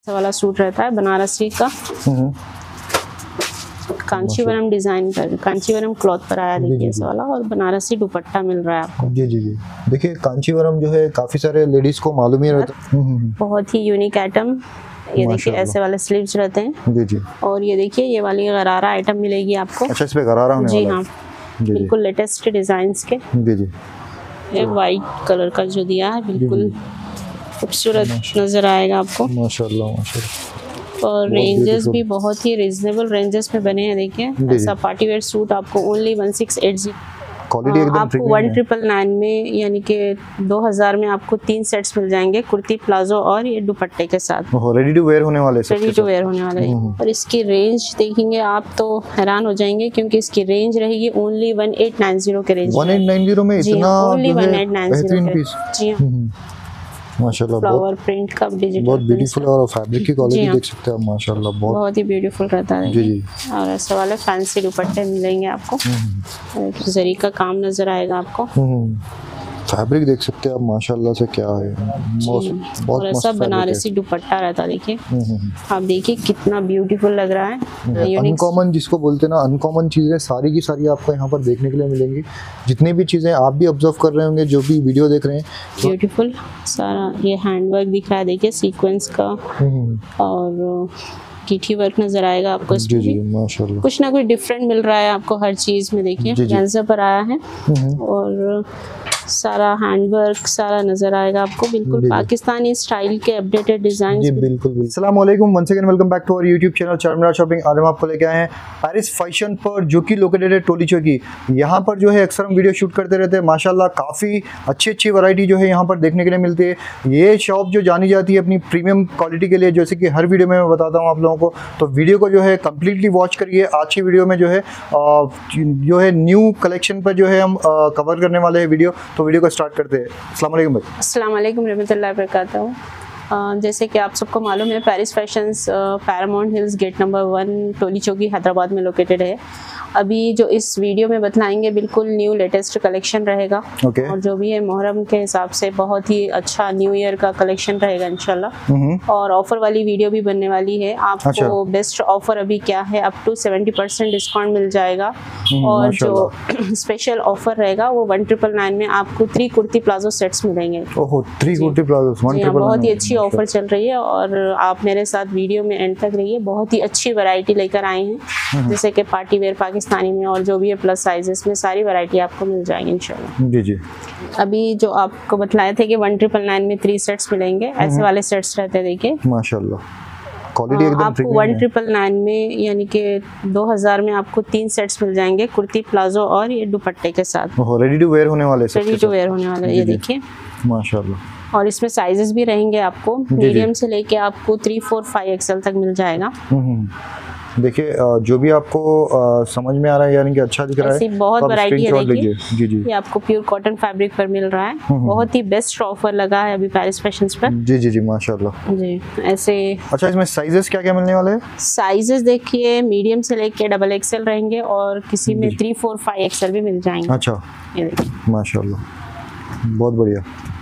वाला सूट रहता है बनारसी का, कांचीवरम डिजाइन पर, कांचीवरम क्लॉथ पर आया देखिए ऐसा वाला, और बनारसी दुपट्टा मिल रहा है आपको। जी जी जी, देखिए कांचीवरम जो है काफी सारे लेडीज को मालूम ही रहता है। बहुत ही यूनिक आइटम। ये देखिए ऐसे वाले स्लीव्स रहते हैं। जी जी, और ये देखिए ये वाली गरारा आइटम मिलेगी आपको। अच्छा, इस पे गरारा होने जी वाला हाँ, है। बिल्कुल लेटेस्ट डिजाइन्स के। जी जी, ये वाइट कलर का जो दिया है बिल्कुल खूबसूरत नजर आएगा आपको। माशाल्लाह माशाल्लाह। और रेंजेस भी बहुत ही रीजनेबल रेंजेस में बने हैं। देखिए ऐसा पार्टी वेयर सूट आपको ओनली 1680, क्वालिटी एकदम आपको 1999 में, यानी कि 2000 में आपको 3 सेट्स मिल जाएंगे, कुर्ती प्लाजो और ये दुपट्टे के साथ। रेडी टू वेयर होने वाले, रेडी टू वेयर होने वाले। और इसकी रेंज देखेंगे आप तो हैरान हो जाएंगे, क्योंकि इसकी रेंज रहेगी ओनली 1890 के रेंज। 1890 में इतना ओनली 1890 पीस। जी हाँ, माशाल्लाह, फ्लावर प्रिंट का डिजिटल बहुत ब्यूटीफुल है। और फैब्रिक की क्वालिटी देख सकते हैं आप, माशाल्लाह बहुत ही ब्यूटीफुल रहता है। जी जी, और ऐसे वाले फैंसी दुपट्टे मिलेंगे आपको, जरी का काम नजर आएगा आपको। फैब्रिक देख सकते हैं आप माशाल्लाह से, क्या है बहुत और ऐसा बनारसी दुपट्टा रहता है। देखिए आप देखिए कितना ब्यूटीफुल लग रहा है। अनकॉमन जिसको बोलते हैं ना, अनकॉमन चीजें सारी की सारी आपको यहाँ पर देखने के लिए मिलेंगी। जितनी भी चीजें आप भी ऑब्जर्व कर रहे होंगे, जो भी वीडियो देख रहे हैं, ब्यूटीफुल सारा ये हैंडवर्क दिख रहा है। देखिए सीक्वेंस का और कीठी वर्क नजर आएगा आपको इसमें। जी जी, माशाल्लाह, कुछ ना कुछ डिफरेंट मिल रहा है आपको हर चीज में। देखिए गेंजा पर आया है और सारा हैंडवर्क सारा नजर आएगा आपको, बिल्कुल पाकिस्तानी स्टाइल के अपडेटेड डिजाइन। जी बिल्कुल बिल्कुल। अस्सलाम वालेकुम, once again welcome back to our YouTube channel Charminar shopping. आज हम आपको लेके आए हैं पेरिस फैशन पर, जो कि लोकेटेड है टोली चौकी। यहाँ पर जो है अक्सर हम वीडियो शूट करते रहते हैं। माशाल्लाह काफ़ी अच्छी वैरायटी जो है यहाँ पर देखने के लिए मिलती है। ये शॉप जो जानी जाती है अपनी प्रीमियम क्वालिटी के लिए, जैसे कि हर वीडियो में मैं बताता हूँ आप लोगों को। तो वीडियो को जो है कम्प्लीटली वॉच करिए। आज की वीडियो में जो है न्यू कलेक्शन पर जो है हम कवर करने वाले हैं वीडियो। तो वीडियो को स्टार्ट करते हैं। अस्सलाम वालेकुम भाई। अस्सलाम वालेकुम रहमतुल्लाहि व बरकातहू। जैसे कि आप सबको मालूम है, Paris fashions Paramount Hills gate number 1 Toli Chowki Hyderabad में लोकेटेड है। अभी जो इस वीडियो में बतलाएंगे बिल्कुल न्यू लेटेस्ट कलेक्शन रहेगा। और जो भी है मुहर्रम के हिसाब से बहुत ही अच्छा न्यू ईयर का कलेक्शन रहेगा इंशाल्लाह। और ऑफर वाली वीडियो भी बनने वाली है। आपको बेस्ट ऑफर अभी क्या है, अप टू 70% डिस्काउंट मिल जाएगा। और जो स्पेशल ऑफर रहेगा वो 1999 में आपको 3 कुर्ती प्लाजो सेट्स मिलेंगे। ओहो, 3 कुर्ती प्लाजो, बहुत ही अच्छी ऑफर चल रही है। और आप मेरे साथ वीडियो में एंड तक रहिए। बहुत ही अच्छी वैरायटी लेकर आए हैं, जैसे कि पार्टी वेयर पाकिस्तानी में और जो भी है प्लस साइजेस में सारी वैरायटी आपको मिल जाएगी इंशाल्लाह। जी जी। अभी जो आपको बतलाए थे कि 1999 में 3 सेट्स मिलेंगे, ऐसे वाले सेट्स रहते हैं। देखिए माशाल्लाह क्वालिटी एकदम आपको 1999 में, यानी कि 2000 में आपको 3 सेट्स मिल जाएंगे, कुर्ती प्लाजो और ये दुपट्टे के साथ। रेडी टू वेयर होने वाले, रेडी टू वेयर होने वाले। ये देखिए माशाल्लाह। और इसमें साइजेस भी रहेंगे आपको, मीडियम से लेके आपको 3, 4, 5 XL तक मिल जाएगा। देखिए जो भी आपको समझ में आ रहा है, यानी कि अच्छा दिख रहा है, बहुत वैरायटी है। देखिए जी जी, ये आपको प्योर कॉटन फैब्रिक पर मिल रहा है। बहुत ही बेस्ट ऑफर लगा है अभी पेरिस फैशंस पर। जी जी जी, माशाल्लाह जी। ऐसे अच्छा, इसमें साइजेस क्या क्या मिलने वाले हैं? साइजेस देखिए मीडियम से लेके डबल XL रहेंगे, और किसी में 3, 4, 5 XL भी मिल जाएंगे। अच्छा, ये देखिए माशाल्लाह बहुत बढ़िया।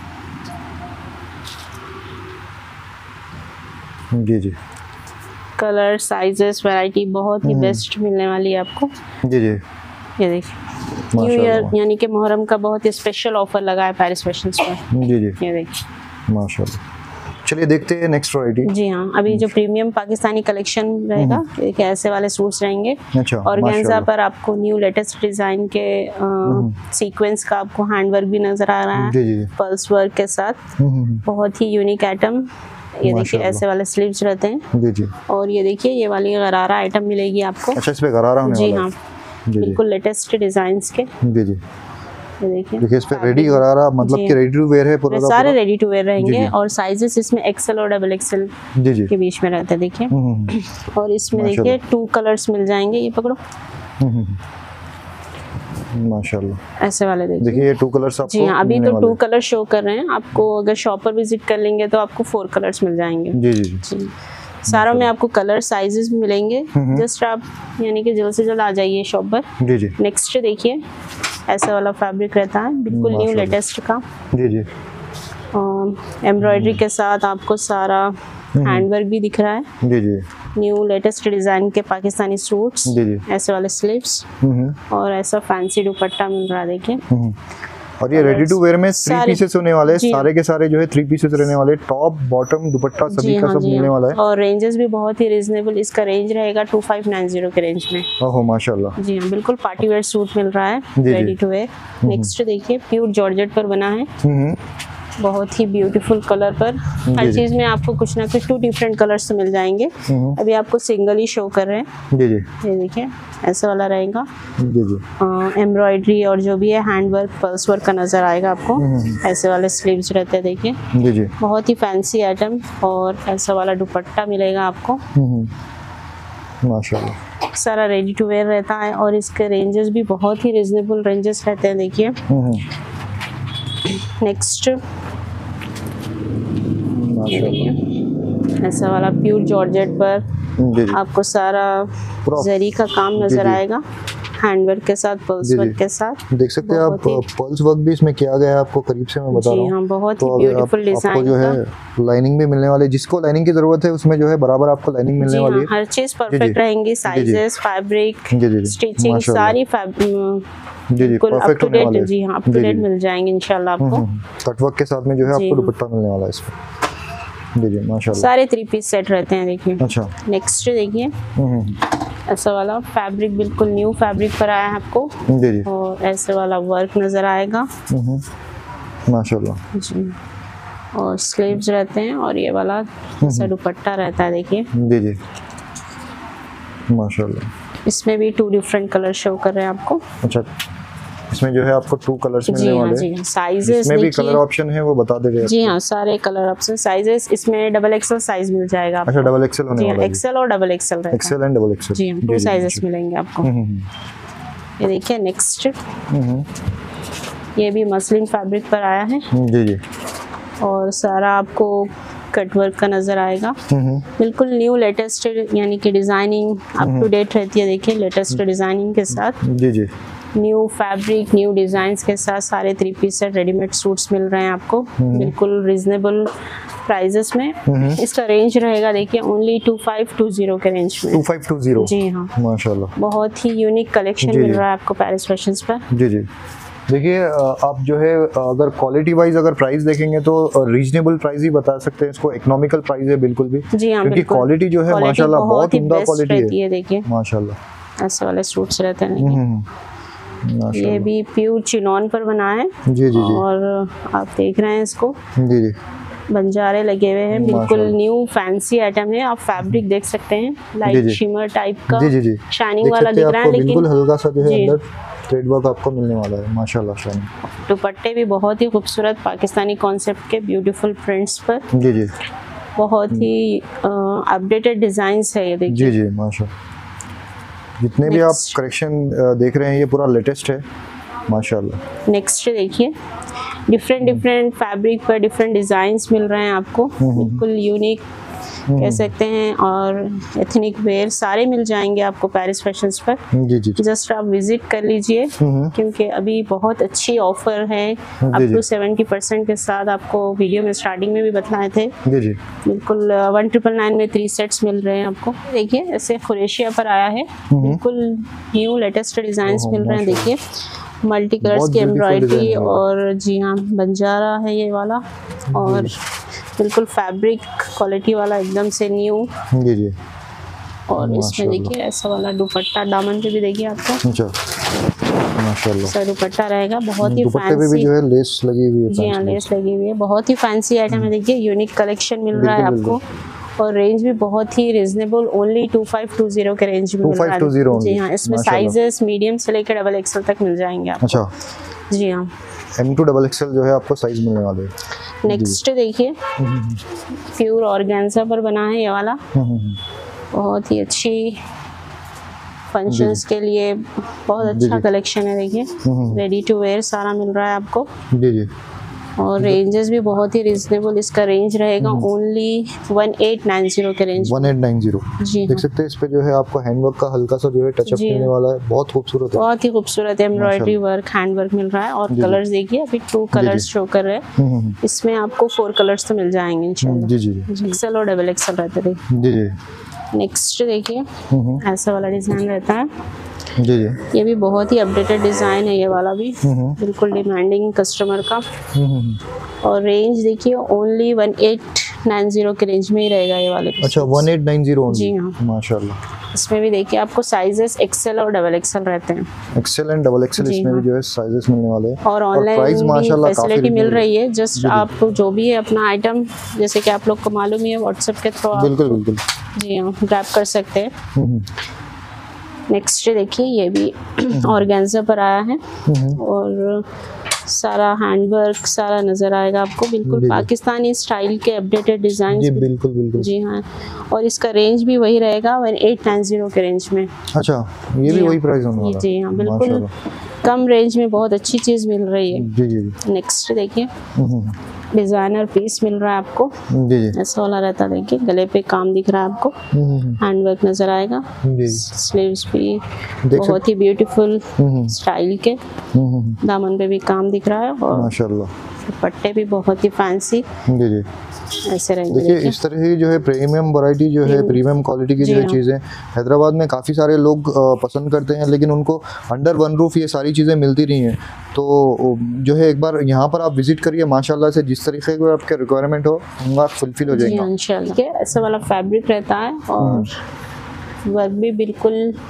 जी जी, कलर साइजेस वैरायटी बहुत ही बेस्ट मिलने वाली है आपको। जी जी, ये देखिए न्यू ईयर यानी कि मुहर्रम का बहुत ही स्पेशल ऑफर लगा है पेरिस फैशंस पर। जी जी, ये देखिए माशाल्लाह। चलिए देखते हैं नेक्स्ट वैरायटी। जी हाँ, अभी जो प्रीमियम पाकिस्तानी कलेक्शन रहेगा, देखिए ऐसे वाले सूट्स रहेंगे। अच्छा, और गेंजा पर आपको न्यू लेटेस्ट डिजाइन के सीक्वेंस का आपको हैंडवर्क भी नजर आ रहा है, पल्स वर्क के साथ। बहुत ही यूनिक आइटम। ये देखिए ऐसे वाले स्लीव्स रहते हैं। जी जी। और ये देखिए ये वाली गरारा आइटम मिलेगी आपको। अच्छा, इस पे गरारा होने वाला है। जी हाँ, बिल्कुल लेटेस्ट डिजाइन्स के। जी जी, ये देखिए इस पे रेडी गरारा, मतलब कि रेडी टू वेयर है पूरा, सारे रेडी टू वेयर रहेंगे। और साइजेस इसमें XL और डबल XL के बीच में रहते हैं। देखिए और इसमें देखिए 2 कलर्स मिल जाएंगे। ये पकड़ो माशाल्लाह, ऐसे वाले देखिए ये 2 कलर्स आपको। जी हाँ, अभी तो 2 कलर शो कर रहे हैं आपको। अगर शॉप पर विजिट कर लेंगे तो आपको 4 कलर्स मिल जाएंगे। जी जी जी, सारों में आपको कलर साइजेस भी मिलेंगे। जस्ट आप यानी कि जल्द से जल्द आ जाइए शॉप पर। जी जी। नेक्स्ट देखिए ऐसा वाला फैब्रिक रहता है, बिल्कुल न्यू लेटेस्ट का। जी जी। एम्ब्रॉयडरी के साथ आपको सारा हैंडवर्क भी दिख रहा है। जी जी न्यू लेटेस्ट डिजाइन के पाकिस्तानी सूट्स, जी जी। ऐसे वाले स्लीव्स और ऐसा फैंसी दुपट्टा मिल रहा है देखिए। और ये रेडी टू वेयर में 3 पीसेस होने वाले हैं, सारे के सारे जो है 3 पीसेस रहने वाले, टॉप बॉटम दुपट्टा सभी का सब मिलने वाला है। और रेंजेस भी बहुत ही रीजनेबल, इसका रेंज रहेगा 2590 के रेंज में। ओहो माशाल्लाह। जी हाँ, बिल्कुल पार्टी वेयर सूट मिल रहा है रेडी टू वेयर। नेक्स्ट देखिए, प्योर जॉर्जेट पर बना है, बहुत ही ब्यूटीफुल कलर पर। हर चीज में आपको कुछ ना कुछ 2 डिफरेंट कलर्स मिल जाएंगे। अभी आपको सिंगल ही शो कर रहे हैं। जी जी। ये देखिए ऐसा वाला रहेगा। जी जी। एम्ब्रॉयडरी और जो भी है हैंड वर्क, पल्स वर्क का नजर आएगा आपको। ऐसे वाले स्लीव्स रहते हैं देखिए। जी जी। बहुत ही फैंसी आइटम। और ऐसा वाला दुपट्टा मिलेगा आपको माशाल्लाह। सारा रेडी टू वेयर रहता है और इसके रेंजेस भी बहुत ही रिजनेबल रेंजेस रहते हैं देखिए। नेक्स्ट ऐसा वाला प्योर जॉर्जेट पर आपको सारा जरी का काम नजर आएगा, हैंडवर्क के साथ, पल्स वर्क के साथ। देख सकते हैं आप, पल्स वर्क भी इसमें किया गया है, आपको करीब से मैं बता रहा हूं। जी हाँ, बहुत ही ब्यूटीफुल डिजाइन। आपको जो है लाइनिंग भी मिलने वाली है, जिसको लाइनिंग की जरूरत है उसमें जो है बराबर आपको लाइनिंग मिलने वाली है। हर चीज परफेक्ट रहेंगी, साइजेस, फैब्रिक, स्टिचिंग सारी जी जी परफेक्ट होने वाले हैं। जी हाँ, अप टू डेट मिल जाएंगे इंशाल्लाह आपको। कटवर्क के साथ में जो है आपको दुपट्टा मिलने वाला है इसमें। जी जी माशाल्लाह। सारे 3 पीस सेट रहते हैं देखिए। अच्छा। नेक्स्ट देखिए, ऐसा वाला फैब्रिक, बिल्कुल न्यू फैब्रिक पर आया है आपको। जी जी। और ऐसे वाला वर्क नजर आएगा माशाल्लाह। जी। और स्लीव्स रहते हैं और ये वाला ऐसा दुपट्टा रहता है देखिए। जी जी माशाल्लाह। इसमें भी 2 डिफरेंट कलर शो कर रहे हैं आपको। अच्छा, इसमें जो है आपको 2 कलर्स मिलने वाले हैं। जी हाँ, साइजेस इसमें भी कलर ऑप्शन है, वो बता दे रहे। जी हाँ, सारे कलर ऑप्शन, साइजेस इसमें XXL साइज मिल जाएगा आपको। अच्छा, XXL होने वाला है। एक्सेल और XXL रहता है। Excel and XXL। जी हाँ, 2 साइजेस मिलेंगे आपको। ये देखिए नेक्स्ट, ये भी मसलिन फैब्रिक पर आया है। जी जी। और सारा आपको कटवर्क का नजर आएगा, बिल्कुल न्यू लेटेस्ट, यानी कि डिजाइनिंग अप टू डेट रहती है देखिए, लेटेस्ट डिजाइनिंग के साथ। जी जी। न्यू फैब्रिक, न्यू डिजाइन्स के साथ सारे 3 पीस सेट रेडीमेड सूट्स मिल रहे हैं आपको, बिल्कुल रिजनेबल प्राइजेस में। इसका रेंज रहेगा देखिए ओनली 2520 के रेंज में। 2520। जी हाँ माशाल्लाह। बहुत ही यूनिक कलेक्शन मिल रहा है आपको पेरिस फैशंस पर। जी जी। देखिए आप जो है अगर क्वालिटी वाइज अगर प्राइस देखेंगे तो रीजनेबल प्राइस ही बता सकते हैं इसको, इकोनॉमिकल प्राइस है बिल्कुल भी। जी हाँ, क्योंकि क्वालिटी जो है माशाल्लाह बहुत उम्दा क्वालिटी है देखिए माशाल्लाह। ऐसे वाले सूट्स रहते हैं। ये भी प्योर चिनॉन पर बना है। जी जी जी। और आप देख रहे हैं इसको, जी जी, बंजारे लगे हुए हैं, बिल्कुल न्यू फैंसी आइटम है। आप फैब्रिक देख सकते हैं, लाइट शिमर टाइप का, जी जी जी, शाइनिंग वाला दिख रहा है, लेकिन बिल्कुल हल्का सा जो है अंदर थ्रेड वर्क आपको मिलने वाला है माशाल्लाह। शाइनिंग दुपट्टे भी बहुत ही खूबसूरत पाकिस्तानी कॉन्सेप्ट के ब्यूटीफुल प्रिंट्स पर। जी जी, बहुत ही अपडेटेड डिजाइन्स है ये देखिए। जी जी माशाल्लाह। जितने भी आप कलेक्शन देख रहे हैं ये पूरा लेटेस्ट है माशाल्लाह। नेक्स्ट देखिए, डिफरेंट फैब्रिक पर डिफरेंट डिजाइन्स मिल रहे हैं आपको, बिल्कुल यूनिक कह सकते हैं, और एथनिक वेयर सारे मिल जाएंगे आपको पेरिस फैशंस पर। जी जी। जस्ट आप विजिट कर लीजिए, क्योंकि अभी बहुत अच्छी ऑफर है अप टू 70% के साथ। आपको वीडियो में स्टार्टिंग में भी बताए थे। जी जी। बिल्कुल 1999 में 3 सेट्स मिल रहे हैं आपको। देखिए ऐसे खुरेशिया पर आया है, बिल्कुल न्यू लेटेस्ट डिजाइन मिल रहे हैं देखिए, मल्टी कलर्स की एम्ब्रॉयडरी, और जी हाँ बंजारा है ये वाला, और बिल्कुल फैब्रिक क्वालिटी वाला एकदम से न्यू। जी जी। और इसमें देखिए ऐसा वाला दुपट्टा, दामन पे भी देखिए आपको अच्छा माशाल्लाह सर दुपट्टा रहेगा, बहुत ही फैंसी। पे भी जो है लेस लगी हुई है। जी हाँ, लेस लगी हुई है, बहुत ही फैंसी आइटम है देखिए, यूनिक कलेक्शन मिल रहा है आपको, और रेंज भी बहुत ही रिजनेबल, ओनली 2520 के रेंज में मिल रहा है। जी हाँ, इसमें साइजेस मीडियम से लेकर XXL तक मिल जाएंगे आपको। अच्छा जी हाँ, M to XXL जो है आपको साइज मिलने वाले हैं। नेक्स्ट देखिए, प्योर ऑर्गेन्जा पर बना है ये वाला, बहुत ही अच्छी फंक्शंस के लिए बहुत अच्छा कलेक्शन है देखिए, रेडी टू वेयर सारा मिल रहा है आपको। जी जी। और रेंजेस भी बहुत ही रिजनेबल, इसका रेंज रहेगा ओनली 1890 के रेंज। 1890 जी देख सकते हैं। इस पे जो है आपको हैंडवर्क का हल्का सा जो है टचअप मिलने वाला है, बहुत खूबसूरत है, बहुत ही खूबसूरत है। एम्ब्रॉयडरी वर्क, हैंड वर्क मिल रहा है। और कलर्स देखिए, अभी 2 कलर्स शो कर रहे हैं। इसमें आपको 4 कलर्स तो मिल जाएंगे इंशाल्लाह। जी जी, एक्सेल और डबल एक्सेल रहता है। जी जी। नेक्स्ट देखिए, ऐसा वाला डिजाइन रहता है। जी जी, ये भी बहुत ही अपडेटेड डिजाइन है, ये वाला भी बिल्कुल डिमांडिंग कस्टमर का। और रेंज देखिए ओनली 1890 के रेंज में ही रहेगा ये वाले। अच्छा 1890 जी हाँ, माशाल्लाह। इसमें भी देखिए आपको साइजेस एक्सेल और डबल एक्सेल रहते हैं। एक्सेल एंड डबल एक्सेल इसमें भी जो है साइजेस मिलने वाले हैं। और ऑनलाइन प्राइस माशाल्लाह फैसिलिटी मिल रही है। जस्ट आप जो भी है अपना आइटम, जैसे कि आप लोग को मालूम ही है, व्हाट्सएप के थ्रू बिल्कुल बिल्कुल जी हाँ ग्रैब कर सकते हैं। नेक्स्ट देखिए, ये भी ऑर्गेन्जा पर आया है और सारा हैंडवर्क सारा नजर आएगा आपको, बिल्कुल पाकिस्तानी स्टाइल के अपडेटेड डिजाइन। जी बिल्कुल बिल्कुल, जी हाँ। और इसका रेंज भी वही रहेगा 1890 के रेंज में। अच्छा, ये भी वही प्राइस होने वाला है। जी हाँ, बिल्कुल कम रेंज में बहुत अच्छी चीज मिल रही है। जी जी। नेक्स्ट देखिए, डिजाइनर पीस मिल रहा है आपको। जी जी, ऐसा वाला रहता है, देखिए गले पे काम दिख रहा है आपको, हैंडवर्क नजर आएगा। स्लीव्स भी बहुत ही ब्यूटीफुल स्टाइल के, दामन पे भी काम दिख रहा है और माशाल्लाह दुपट्टे भी बहुत ही फैंसी जी जी ऐसे रहेंगे। देखिए इस तरह की जो है प्रीमियम वैरायटी जो है, प्रीमियम क्वालिटी की जो है चीज़ें हैदराबाद में काफ़ी सारे लोग पसंद करते हैं, लेकिन उनको अंडर वन रूफ ये सारी चीज़ें मिलती नहीं हैं। तो जो है एक बार यहाँ पर आप विजिट करिए, माशाल्लाह से जिस तरीके का आपके रिक्वायरमेंट हो होगा फुलफिल हो जाएगा इंशाल्लाह। ऐसा वाला फैब्रिक रहता है और वर्क भी बिल्कुल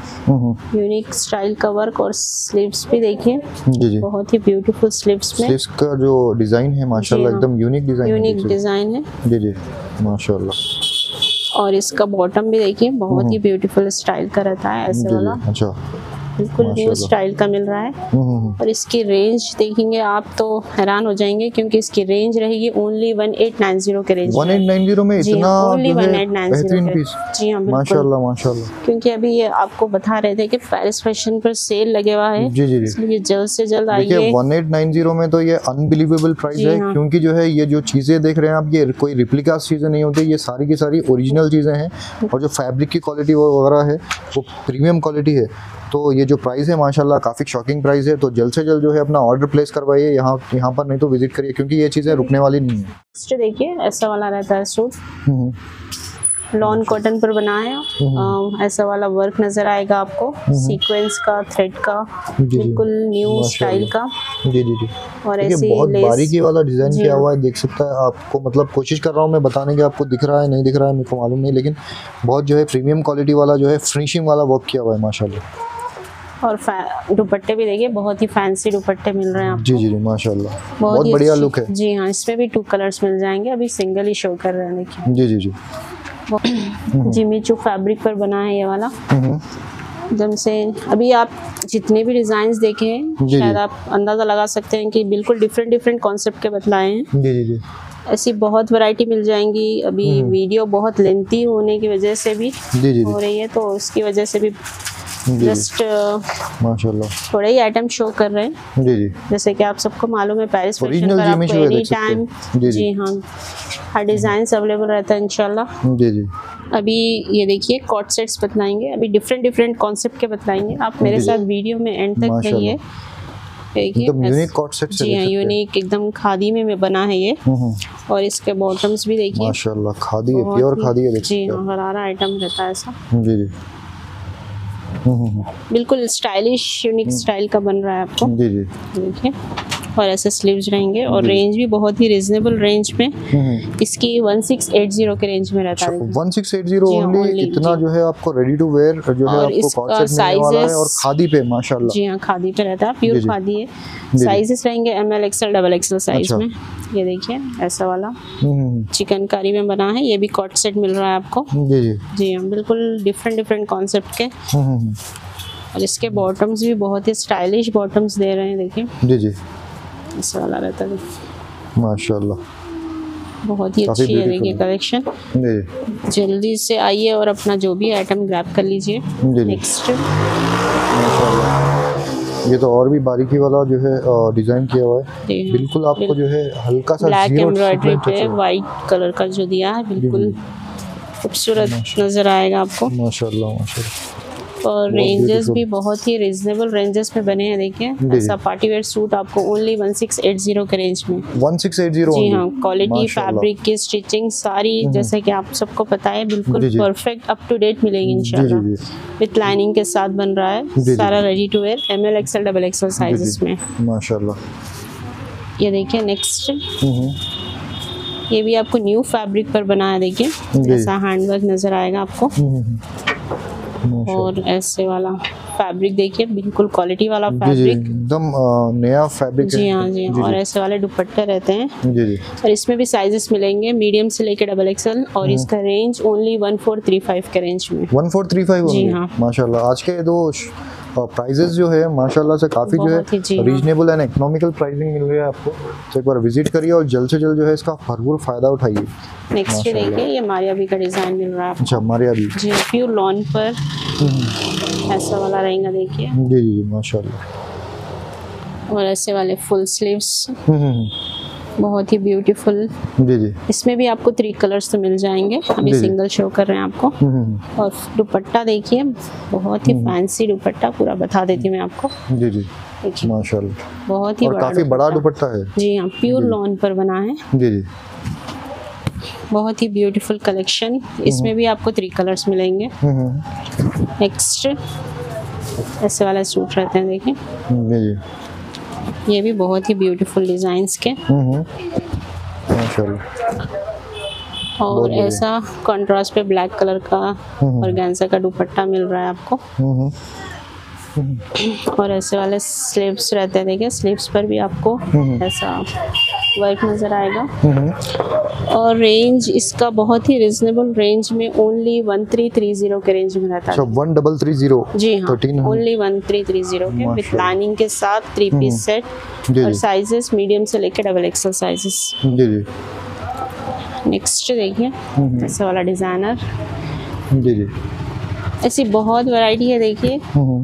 यूनिक स्टाइल का वर्क। और स्लीव्स भी देखिए, जी जी, बहुत ही ब्यूटीफुल स्लीव्स में। स्लीव्स का जो डिज़ाइन है माशाल्लाह एकदम यूनिक डिज़ाइन है। जी जी माशाल्लाह। और इसका बॉटम भी देखिए, बहुत ही ब्यूटीफुल स्टाइल का रहता है ऐसे वाला। अच्छा, बिल्कुल न्यू स्टाइल का मिल रहा है। और इसकी रेंज देखेंगे आप तो हैरान हो जाएंगे, क्योंकि इसकी रेंज रहेगी ओनली 1890 के रेंज। 1890 में इतना ओनली 1890 बेहतरीन पीस। जी हाँ, माशाल्लाह माशाल्लाह। क्योंकि अभी ये आपको बता रहे थे कि पेरिस फैशन पर सेल लगे हुआ है। जी जी, इसलिए जल्द से जल्द आइए। 1890 में तो ये अनबिलीवेबल प्राइस है, क्योंकि जो है ये जो चीज़ें देख रहे हैं आप, ये कोई रिप्लिका चीज़ें नहीं होती, ये सारी की सारी ओरिजिनल चीज़ें हैं। और जो फैब्रिक की क्वालिटी वगैरह है वो प्रीमियम क्वालिटी है। तो ये जो प्राइस है माशाल्लाह काफ़ी शॉकिंग प्राइस है। तो जल्द से जल्द जो है अपना ऑर्डर प्लेस करवाइए यहाँ पर, नहीं तो विजिट करिए, क्योंकि ये चीज़ें रुकने वाली नहीं है। नेक्स्ट देखिए, ऐसा वाला रहता है सूट, लॉन कॉटन पर बना है। ऐसा वाला वर्क नजर आएगा आपको, सीक्वेंस का, थ्रेड का, बिल्कुल न्यू स्टाइल का। जी जी जी। और ऐसे बहुत बारीकी वाला डिजाइन किया हुआ है, देख सकता है आपको। मतलब कोशिश कर रहा हूँ मैं बताने की, आपको दिख रहा है नहीं दिख रहा है मेरे को मालूम नहीं, लेकिन बहुत जो है प्रीमियम क्वालिटी वाला जो है फिनिशिंग वाला वर्क किया हुआ है माशाल्लाह। और दुपट्टे भी देखिए, बहुत ही फैंसी दुपट्टे मिल रहे हैं आपको। जी जी जी माशाल्लाह, बहुत बढ़िया लुक है। जी हाँ, इसमें भी 2 कलर्स मिल जाएंगे, अभी सिंगल ही शो कर रहे हैं देखिए। जी जी जी। जिमी चू फैब्रिक पर बना है ये वाला एकदम से। अभी आप जितने भी डिजाइन्स देखे हैं, शायद आप अंदाजा लगा सकते हैं कि बिल्कुल डिफरेंट कॉन्सेप्ट के बतलाए हैं। जी जी जी। ऐसी बहुत वैरायटी मिल जाएंगी। अभी वीडियो बहुत लेंथी होने की वजह से भी हो रही है, तो उसकी वजह से भी जस्ट माशाल्लाह थोड़े ही आइटम शो कर रहे हैं। जी जी, जैसे कि आप सबको मालूम है पेरिस फैशन पर आपको एनी टाइम जी हाँ हर डिजाइन अवेलेबल रहता है इंशाल्लाह। जी जी। अभी ये देखिए कॉट सेट्स बतलाएंगे, अभी डिफरेंट कॉन्सेप्ट के बतलाएंगे। आप मेरे साथ वीडियो में एंड तक रहिए। यूनिक कॉट सेट जी हाँ, यूनिक एकदम खादी में बना है ये। और इसके बॉटम्स भी देखिए माशाल्लाह, खादी है, प्योर खादी है। जी हाँ, गरारा आइटम रहता है ऐसा। जी जी, बिल्कुल स्टाइलिश यूनिक स्टाइल का बन रहा है आपको। जी जी देखिए, और ऐसे स्लीव्स रहेंगे। और रेंज भी बहुत ही रिजनेबल रेंज में, इसकी 1680 के रेंज में रहता है। 1680 ओनली, इतना जो है आपको रेडी टू वेयर जो है आपको कॉट सेट मिलने वाला है। और खादी पे माशाल्लाह। जी हाँ, खादी पे रहता है, प्योर खादी है। साइजेस रहेंगे ML XL double XL size में। ये देखिए ऐसा वाला चिकनकारी में बना है, ये भी कॉट सेट मिल रहा है आपको। जी जी जी हाँ, बिल्कुल डिफरेंट कॉन्सेप्ट के। और इसके बॉटम्स भी बहुत ही स्टाइलिश बॉटम्स दे रहे हैं, देखिए। जी जी, ऐसा वाला रहता है माशाल्लाह, बहुत ही अच्छी है देखिए कलेक्शन। जल्दी से आइए और अपना जो भी आइटम ग्रैब कर लीजिए। नेक्स्ट ये तो और भी बारीकी वाला जो है डिजाइन किया हुआ है, जी हाँ, बिल्कुल आपको जो है हल्का सा ब्लैक जीरो एम्ब्रॉयडरी पे सीक्वेंस वाइट कलर का जो दिया है बिल्कुल खूबसूरत नजर आएगा आपको। माशाल्लाह माशाल्लाह। और रेंजेस भी बहुत ही रिजनेबल रेंजेस में बने हैं। देखिए जी। ऐसा पार्टी वेयर सूट आपको ओनली 1680 के रेंज में। 1680 जी only? हाँ, क्वालिटी माशाल्लाह। फैब्रिक की स्टिचिंग सारी जैसे कि आप सबको पता है जी, बिल्कुल जी। परफेक्ट अप टू डेट मिलेगी जी इंशाल्लाह। जी विथ लाइनिंग के साथ बन रहा है, जी। सारा ready to wear ML XL XXL जी साइजेस जी में। माशाल्लाह। ये देखिए नेक्स्ट, ये भी आपको न्यू फैब्रिक पर बना है। देखिए जी। ऐसा हैंडवर्क नजर आएगा आपको। माशाल्लाह। और ऐसे वाला फैब्रिक देखिए बिल्कुल क्वालिटी वाला जी जी फैब्रिक। एकदम नया फैब्रिक है। जी हाँ जी, जी और जी ऐसे वाले दुपट्टे रहते हैं। जी जी और इसमें भी साइजेस मिलेंगे मीडियम से लेकर XXL और इसका रेंज ओनली 1435 के रेंज में। 1435 जी only? हाँ। माशाल्लाह। आज के दो प्राइजेस जो है माशाल्लाह से काफ़ी जो बहुत ही जी है हाँ। रीजनेबल एंड इकोनॉमिकल प्राइसिंग मिल रही है आपको, तो एक बार विजिट करिए और जल्द से जल्द जो है इसका भरपूर फ़ायदा उठाइए। नेक्स्ट देखिए ये मारिया भी का डिजाइन मिल रहा है आपको। अच्छा हमारे अभी जी प्योर लॉन पर ऐसा वाला रहेगा देखिए। जी जी माशाल्लाह। और ऐसे वाले फुल स्लीव्स बहुत ही ब्यूटीफुल। जी जी इसमें भी आपको 3 कलर्स तो मिल जाएंगे, अभी जी, जी। सिंगल शो कर रहे हैं आपको। और दुपट्टा देखिए बहुत ही फैंसी दुपट्टा, पूरा बता देती हूँ मैं आपको। जी जी देखिए माशाल्लाह। बहुत ही और काफ़ी बड़ा दुपट्टा है। जी हाँ, प्योर लॉन पर बना है। जी जी बहुत ही ब्यूटीफुल कलेक्शन। इसमें भी आपको 3 कलर्स मिलेंगे। नेक्स्ट ऐसे वाला सूट रहते हैं देखिए, जी जी ये भी बहुत ही ब्यूटीफुल डिजाइन्स के। माशाल्लाह। और ऐसा कंट्रास्ट पे ब्लैक कलर का ऑर्गेन्जा का दुपट्टा मिल रहा है आपको। और ऐसे वाले स्लीव्स रहते हैं देखिए, स्लीव्स पर भी आपको ऐसा वर्क नजर आएगा। और रेंज इसका बहुत ही रिजनेबल रेंज में ओनली 1330 के रेंज में रहता अच्छा है। 1330? जी हाँ, 1300? ओनली 1330 के विथ माशाल्लाह। लाइनिंग के साथ 3 पीस सेट। जी और जी साइजेस मीडियम से लेकर XXL साइजेस। जी जी नेक्स्ट देखिए ऐसे वाला डिजाइनर, जी जी ऐसी बहुत वैरायटी है देखिए।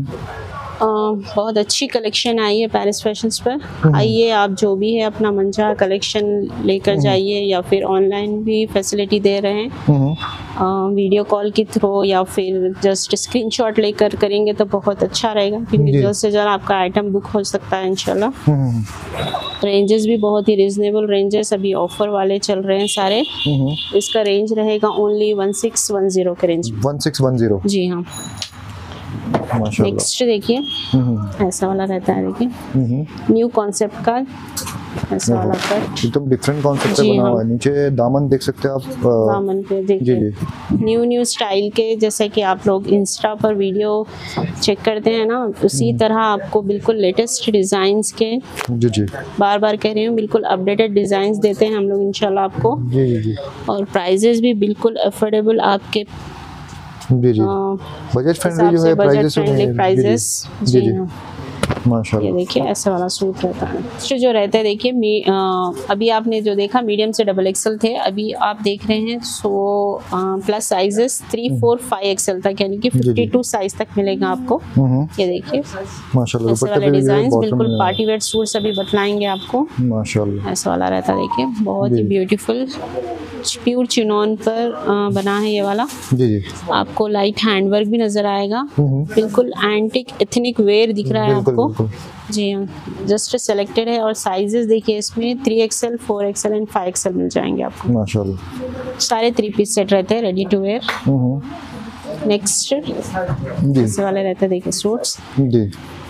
बहुत अच्छी कलेक्शन आई है पेरिस फैशंस पर। आइए आप जो भी है अपना मनचाहा कलेक्शन लेकर जाइए, या फिर ऑनलाइन भी फैसिलिटी दे रहे हैं वीडियो कॉल के थ्रू, या फिर जस्ट स्क्रीनशॉट लेकर करेंगे तो बहुत अच्छा रहेगा, क्योंकि जी। जल्द से जल्द आपका आइटम बुक हो सकता है इंशाल्लाह। रेंजेस भी बहुत ही रिजनेबल रेंजेस अभी ऑफर वाले चल रहे हैं सारे। इसका रेंज रहेगा ओनली 1610 के रेंज में। 1610 जी हाँ। माशाल्लाह। नेक्स्ट देखिए ऐसा वाला रहता है देखिए, न्यू कॉन्सेप्ट का ऐसा वाला कट। एकदम डिफरेंट कॉन्सेप्ट से जी बना हाँ। हुआ है। नीचे दामन देख सकते हैं आप। दामन पे जी देखिए जी न्यू स्टाइल के, जैसे कि आप लोग इंस्टा पर वीडियो चेक करते हैं ना, उसी तरह आपको बिल्कुल लेटेस्ट डिजाइन्स के, जी जी बार बार कह रही हूँ, बिल्कुल अपडेटेड डिजाइन्स देते हैं हम लोग इंशाल्लाह आपको। जी जी जी और प्राइजेस भी बिल्कुल अफोर्डेबल आपके जी जी बजट फ्रेंडली जो है प्राइजेस फ्रेंडली प्राइजेस। जी जी जी हाँ। ये माशाल्लाह। देखिए ऐसे वाला सूट रहता है। तो जो रहता है देखिए अभी आपने जो देखा मीडियम से XXL थे, अभी आप देख रहे हैं प्लस साइजेस 3, 4, 5 XL तक, यानी कि 52 साइज तक मिलेगा आपको। ये देखिए माशाल्लाह ऐसे दुपट्टे वाले पे भी जो है डिजाइन बॉटम बिल्कुल में पार्टी वेयर सूट अभी बतलाएंगे आपको। माशाल्लाह। ऐसा वाला रहता है देखिए, बहुत ही जी। ब्यूटीफुल प्योर चिनॉन पर बना है ये वाला। जी जी आपको लाइट हैंडवर्क भी नजर आएगा, बिल्कुल एंटिक एथनिक वेयर दिख रहा है बिल्कुल आपको। बिल्कुल जी हाँ, जस्ट सेलेक्टेड है। और साइजेस देखिए इसमें 3XL, 4XL एंड 5XL मिल जाएंगे आपको। माशाल्लाह। सारे 3 पीस सेट रहते हैं रेडी टू वेयर। नेक्स्ट जी ऐसे वाले रहते हैं देखिए सूट्स, जी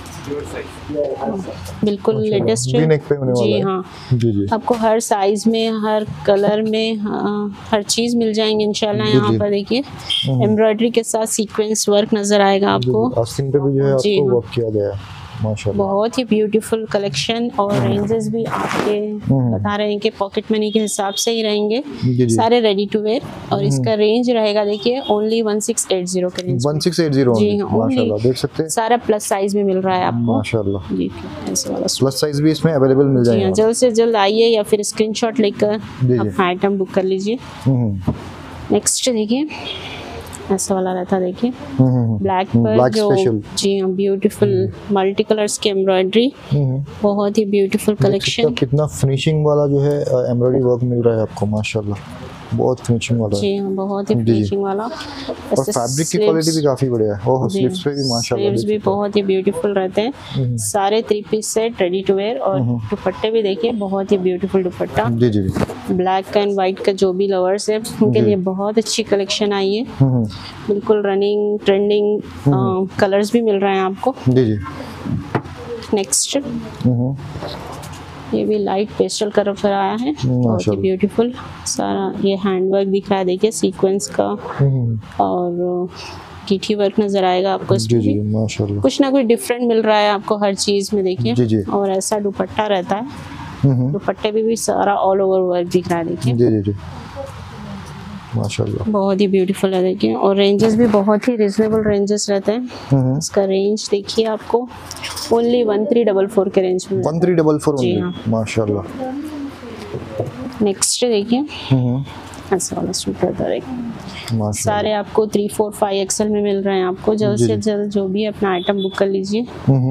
बिल्कुल लेटेस्ट। V-neck पे होने वाला जी है। हाँ, जी जी आपको हर साइज में, हर कलर में, हर चीज मिल जाएंगे इंशाल्लाह। जी, यहाँ जी। पर देखिए एम्ब्रॉयडरी के साथ सीक्वेंस वर्क नजर आएगा आपको। आस्तीन पे भी जो है जी आपको हाँ। वर्क किया गया है माशाल्लाह। बहुत ही ब्यूटीफुल कलेक्शन। और रेंजेस भी आपके बता रहे हैं कि पॉकेट मनी के हिसाब से ही रहेंगे, जी जी सारे रेडी टू वेयर। और इसका रेंज रहेगा देखिए ओनली 1680 के रेंज में। 1680 जी only। हाँ, only। माशाल्लाह देख सकते हैं सारा प्लस साइज में मिल रहा है आपको। माशाल्लाह। जी ऐसे वाला सूट। प्लस साइज भी इसमें अवेलेबल मिल जी हाँ, जाएगा। जल्द से जल्द आइए या फिर स्क्रीनशॉट लेकर जी। अपना आइटम बुक कर लीजिए। नेक्स्ट देखिए ऐसा वाला रहता है देखिए, ब्लैक पर ब्लैक जो स्पेशल। जी हाँ ब्यूटीफुल मल्टी कलर्स की एम्ब्रॉयडरी, बहुत ही ब्यूटीफुल कलेक्शन। कितना फिनिशिंग वाला जो है एम्ब्रॉयडरी वर्क मिल रहा है आपको माशाल्लाह, बहुत फिनिशिंग वाला है। जी हाँ बहुत ही फिनिशिंग वाला। और फैब्रिक की क्वालिटी भी काफी बढ़िया है। ओह स्लीव्स पे भी माशाल्लाह, स्लीव्स भी बहुत ही ब्यूटीफुल रहते हैं। सारे 3 piece set ready to wear, और दुपट्टे भी देखिए बहुत ही ब्यूटीफुल दुपट्टा। जी जी। ब्लैक एंड व्हाइट का जो भी लवर्स है उनके लिए बहुत अच्छी कलेक्शन आई है। बिल्कुल रनिंग ट्रेंडिंग कलर्स भी मिल रहे हैं आपको। जी जी। नेक्स्ट ये भी लाइट पेस्टल कलर पर आया है, बहुत ही ब्यूटीफुल। सारा ये हैंडवर्क दिख रहा है देखिए सीक्वेंस का, और कीठी वर्क नजर आएगा आपको इसमें भी। माशाल्लाह कुछ ना कुछ डिफरेंट मिल रहा है आपको हर चीज में देखिए। जी जी। और ऐसा दुपट्टा रहता है, दुपट्टे भी सारा ऑल ओवर वर्क दिख रहा है देखिए। जी जी जी माशाल्लाह, बहुत ही ब्यूटीफुल है देखिए। और रेंजेस भी बहुत ही रिजनेबल रेंजेस रहते हैं। इसका रेंज देखिए आपको ओनली 1344 के रेंज में। 1344 जी हाँ माशाल्लाह। नेक्स्ट देखिए ऐसा वाला सूट रहता है सारे आपको 3, 4, 5 एक्सेल में मिल रहे हैं आपको। जल्द से जल्द जो भी अपना आइटम बुक कर लीजिए।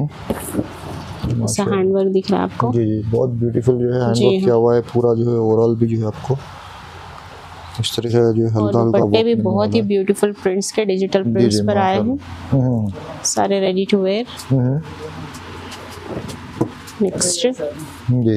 ऐसा हैंडवर्क दिख रहा है आपको। जी जी बहुत ब्यूटीफुल जो है हैंडवर्क किया हुआ है पूरा, जो है ओवरऑल भी जो है आपको इस तरह से जो हल्का हल्का दुपट्टे भी बहुत ही ब्यूटीफुल प्रिंट्स के डिजिटल प्रिंट्स पर आए हैं, सारे रेडी टू वेयर। नेक्स्ट जी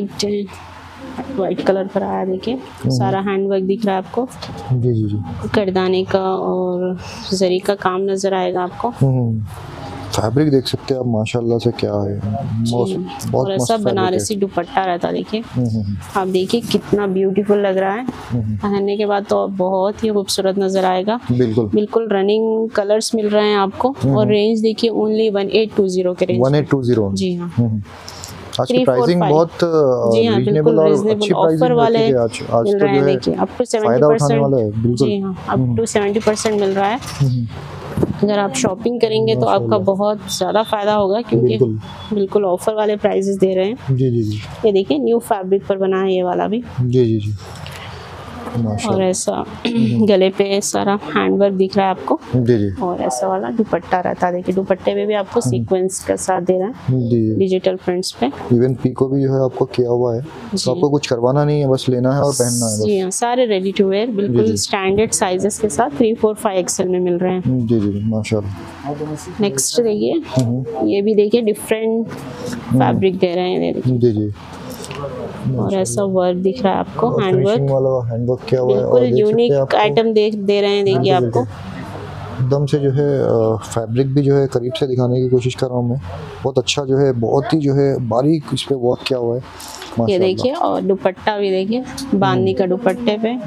वाइट कलर पर आया देखिए, सारा हैंडवर्क दिख रहा है आपको। जी जी जी करदाने का और जरी का काम नजर आएगा आपको। फैब्रिक देख सकते हैं आप माशाल्लाह से, क्या है बहुत और ऐसा बनारसी दुपट्टा रहता देखिए। आप देखिए कितना ब्यूटीफुल लग रहा है, पहनने के बाद तो बहुत ही खूबसूरत नजर आएगा। बिल्कुल रनिंग कलर्स मिल रहे हैं आपको। और रेंज देखिए ओनली 1820 के रेंज। 1820 जी हाँ। आज की प्राइसिंग बहुत रीजनेबल और अच्छी ऑफर वाले आज मिल रहे हैं देखिए, अप टू 70%। जी हाँ अप टू 70% मिल रहा है। अगर आप शॉपिंग करेंगे तो आपका बहुत ज़्यादा फायदा होगा, क्योंकि बिल्कुल ऑफर वाले प्राइसेस दे रहे हैं। जी जी जी ये देखिए न्यू फैब्रिक पर बना है ये वाला भी। जी जी जी और ऐसा गले पे सारा हैंडवर्क दिख रहा है आपको। जी जी। और ऐसा वाला दुपट्टा रहता है देखिए, दुपट्टे में भी आपको सीक्वेंस का साथ दे रहा है डिजिटल प्रिंट्स पे। इवन पीको भी जो है आपको किया हुआ है, तो आपको कुछ करवाना नहीं है, बस लेना है और पहनना है बस। जी हाँ सारे रेडी टू वेयर बिल्कुल स्टैंडर्ड साइजेस के साथ 3, 4, 5 एक्सेल में मिल रहे हैं। जी जी माशाल्लाह। नेक्स्ट देखिए ये भी देखिए डिफरेंट फैब्रिक दे रहे हैं देखिए। जी जी और ऐसा वर्क दिख रहा है आपको, हैंडवर्क वाला हैंडवर्क किया हुआ है। बिल्कुल यूनिक आइटम दे रहे हैं देखिए आपको। एकदम से जो है फैब्रिक भी जो है करीब से दिखाने की कोशिश कर रहा हूँ मैं। बहुत अच्छा जो है, बहुत ही जो है बारीक इस पे वर्क किया हुआ है ये देखिए। और दुपट्टा भी देखिए बांधनी का दुपट्टे पे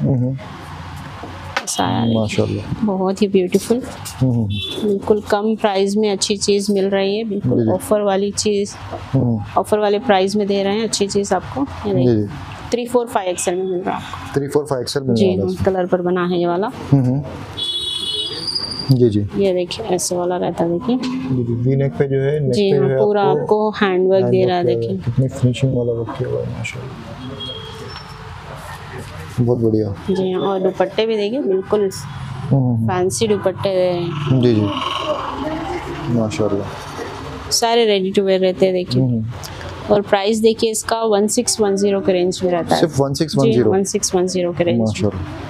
माशाल्लाह, बहुत ही ब्यूटीफुल। बिल्कुल कम प्राइस में अच्छी चीज मिल रही है, बिल्कुल ऑफर वाली चीज, ऑफर वाले प्राइस में दे रहे हैं अच्छी चीज आपको। 3, 4, 5 एक्सेल में मिल रहा है। 3, 4, 5 एक्सेल में जी कलर पर बना है ये वाला। जी जी ये देखिए ऐसे वाला रहता है देखिए। वी नेक पे जो है, नेक जी हाँ पूरा आपको हैंडवर्क दे रहा है देखिए। कितनी फिनिशिंग वाला वर्क किया हुआ है माशाल्लाह, बहुत बढ़िया। जी हाँ और दुपट्टे भी देखिए बिल्कुल फैंसी दुपट्टे दे रहे हैं। जी जी माशाल्लाह, सारे रेडी टू वेयर रहते हैं देखिए। और प्राइस देखिए इसका 1610 के रेंज में रहता है, सिर्फ 1610। 1610 के रेंज माशाल्लाह।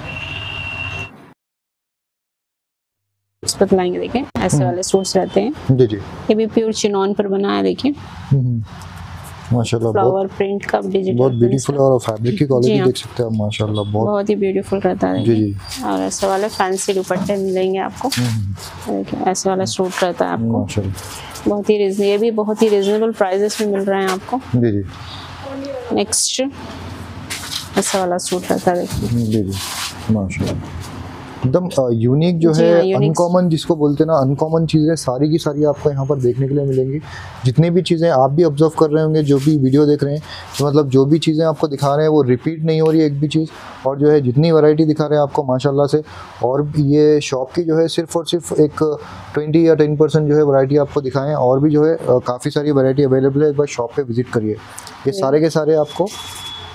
बतलाएंगे देखिए ऐसे वाले सूट्स रहते हैं। जी जी ये भी प्योर चिनॉन पर बना है देखिए माशाल्लाह। फ्लावर प्रिंट का डिजिटल बहुत ब्यूटीफुल है। और फैब्रिक की क्वालिटी देख सकते हैं आप माशाल्लाह, बहुत ही ब्यूटीफुल रहता है। जी जी। और ऐसे वाले फैंसी दुपट्टे मिलेंगे आपको देखिए, ऐसे वाला सूट रहता है आपको माशाल्लाह, बहुत ही ये भी बहुत ही रिजनेबल प्राइसेस में मिल रहे हैं आपको। जी जी। नेक्स्ट ऐसा वाला सूट रहता है देखिए। जी जी माशाल्लाह, एकदम यूनिक जो है, अनकॉमन जिसको बोलते हैं ना, अनकॉमन चीज़ें सारी की सारी आपको यहाँ पर देखने के लिए मिलेंगी। जितनी भी चीज़ें आप भी ऑब्जर्व कर रहे होंगे, जो भी वीडियो देख रहे हैं, तो मतलब जो भी चीज़ें आपको दिखा रहे हैं वो रिपीट नहीं हो रही है एक भी चीज़। और जो है जितनी वैरायटी दिखा रहे हैं आपको माशाल्लाह से, और ये शॉप की जो है सिर्फ और सिर्फ एक 20 या 10% जो है वैरायटी आपको दिखाएं, और भी जो है काफ़ी सारी वैरायटी अवेलेबल है। एक बार शॉप पे विजिट करिए। ये सारे के सारे आपको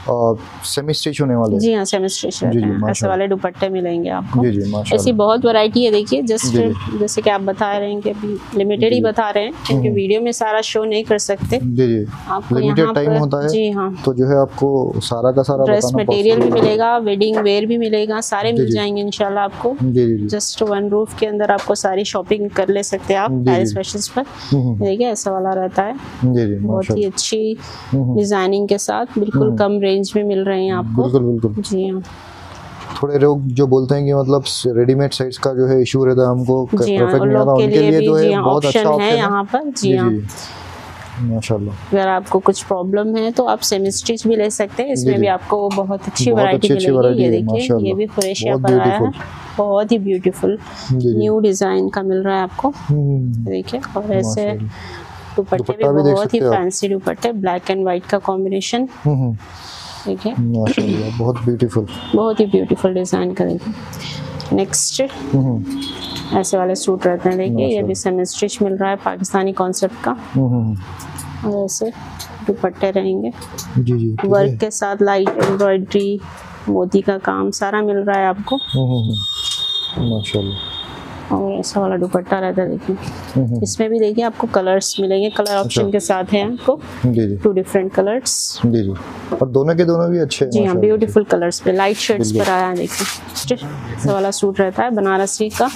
सेमी स्टिच होने वाले। जी हाँ, सेमी स्टिच रहते हैं। ऐसे वाले दुपट्टे मिलेंगे आपको। जी जी माशाल्लाह। ऐसी बहुत वैरायटी है। देखिए जस्ट जैसे कि आप बता रहे हैं कि अभी लिमिटेड ही बता रहे हैं, क्योंकि वीडियो में सारा शो नहीं कर सकते। जी जी, आपको लिमिटेड टाइम होता है। जी हाँ, तो जो है आपको सारा का सारा ड्रेस मटेरियल भी मिलेगा, वेडिंग वेयर भी मिलेगा, सारे मिल जाएंगे इंशाल्लाह आपको। जस्ट वन रूफ के अंदर आपको सारी शॉपिंग कर ले सकते हैं आप पैरिस फैशंस पर। देखिए ऐसा वाला रहता है, बहुत ही अच्छी डिजाइनिंग के साथ, बिल्कुल कम रेंज में मिल रहे हैं आपको। बिल्कुल बिल्कुल। जी हाँ, थोड़े लोग जो बोल्ते हैं कि मतलब रेडीमेड साइज का जो है इशू रहता है, हमको परफेक्ट नहीं आता, उनके लिए जो है बहुत अच्छा ऑप्शन है यहाँ पर। जी हाँ माशाल्लाह। अगर आपको कुछ प्रॉब्लम है तो आप सेमी स्टिच भी ले सकते हैं। इसमें भी आपको बहुत अच्छी वैरायटी मिलेगी। ये देखिए, ये भी खुरेशिया पर आया है, बहुत ही ब्यूटीफुल न्यू डिजाइन का मिल रहा है आपको। देखिए, और ऐसे दुपट्टे भी बहुत ही फैंसी दुपट्टे, ब्लैक एंड व्हाइट का कॉम्बिनेशन। देखिए माशाल्लाह, बहुत ब्यूटीफुल, बहुत ही ब्यूटीफुल डिजाइन का। देखिए नेक्स्ट ऐसे वाले सूट रहते हैं। देखिए ये भी सेमी स्टिच मिल रहा है, पाकिस्तानी कॉन्सेप्ट का। और ऐसे दुपट्टे रहेंगे जी जी, वर्क के साथ, लाइट एम्ब्रॉयडरी, मोती का काम सारा मिल रहा है आपको माशाल्लाह। और ऐसा वाला दुपट्टा रहता है। देखिए इसमें भी देखिए आपको कलर्स मिलेंगे, कलर ऑप्शन के साथ है आपको। जी जी, 2 डिफरेंट कलर्स। जी जी, और दोनों के दोनों भी अच्छे हैं। जी हाँ, ब्यूटीफुल कलर्स पे, लाइट शेड्स पर आया है। देखिए ऐसा वाला सूट रहता है बनारसी का,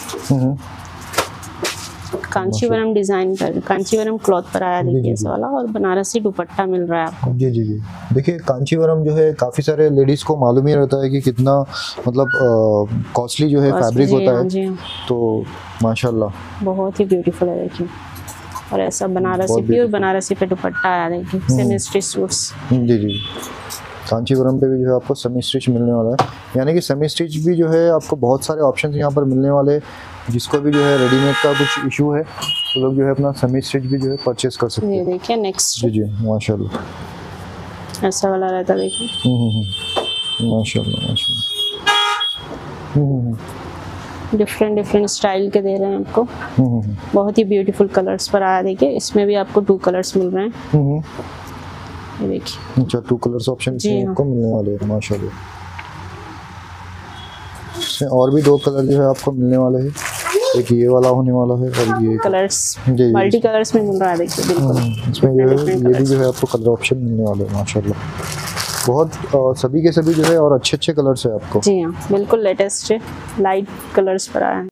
कांचीवरम डिजाइन पर, कांचीवरम क्लॉथ पर आया। देखिए ऐसा वाला, और बनारसी दुपट्टा मिल रहा है आपको। जी जी जी, देखिए कांचीवरम जो है काफी सारे लेडीज को मालूम ही रहता है कि कितना मतलब कॉस्टली जो है फैब्रिक होता है। जी तो माशाल्लाह बहुत ही ब्यूटीफुल है। देखिए, और ऐसा बनारसी, प्योर बनारसी पे दुपट्टा आया। देखिए सेमी स्टिच सूट्स। जी जी, कांचीवरम पे भी जो है आपको सेमी स्टिच मिलने वाला है, यानी कि सेमी स्टिच भी जो है आपको बहुत सारे ऑप्शंस यहाँ पर मिलने वाले हैं। जिसको भी जो है रेडीमेड का कुछ इशू है तो लोग जो है अपना सेमी स्टिच भी जो है परचेस कर सकते हैं। ये देखिए नेक्स्ट। जी जी माशाल्लाह, ऐसा वाला रहता है। देखिए माशाल्लाह माशाल्लाह, डिफरेंट स्टाइल के दे रहे हैं आपको। बहुत ही ब्यूटीफुल कलर्स पर आया। देखिए इसमें भी आपको 2 कलर्स मिल रहे हैं। ये देखिए, अच्छा 2 कलर्स ऑप्शन आपको मिलने वाले हैं माशाल्लाह। इसमें और भी 2 कलर जो है आपको मिलने वाले हैं, एक ये वाला होने वाला है और ये कलर्स मल्टी कलर्स में मिल रहा है। देखिए बिल्कुल इसमें जो है ये भी जो है आपको कलर ऑप्शन मिलने वाले हैं माशाल्लाह। बहुत सभी के सभी जो है और अच्छे कलर्स है आपको। जी हाँ, बिल्कुल लेटेस्ट लाइट कलर्स पर आया है।